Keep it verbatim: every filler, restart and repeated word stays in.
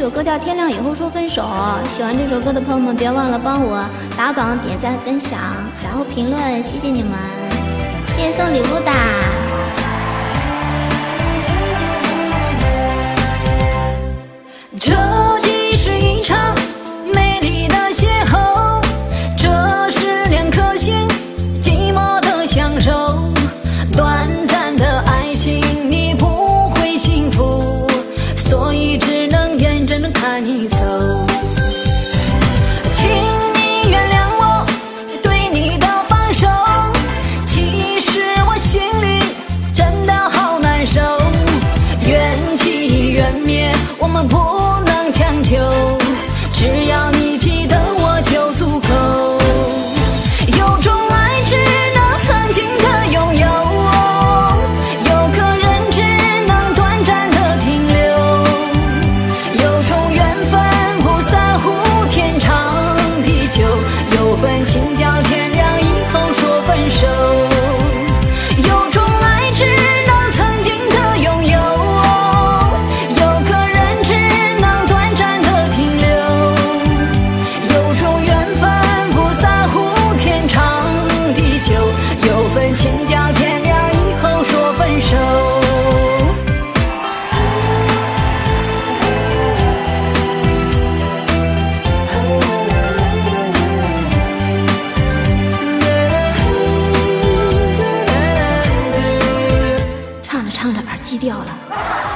首歌叫《天亮以后说分手》，喜欢这首歌的朋友们别忘了帮我打榜、点赞、分享，然后评论，谢谢你们，谢谢送礼物的。 这既是一场美丽的邂逅，这是两颗心寂寞的享受。短暂的爱情你不会幸福，所以只能眼睁睁看你走。请你原谅我对你的放手，其实我心里真的好难受。缘起缘灭我们不能强求，只要你记得我就足够。有种爱只能曾经的拥有，有个人只能短暂的停留，有种缘分不在乎天长地久，有份情叫天亮以后说分手。有种爱只能曾经的拥有，有个人只能短暂的停留，有种缘分不在乎天长地久，有份情叫天亮以后说分手。 唱着唱着耳机掉了。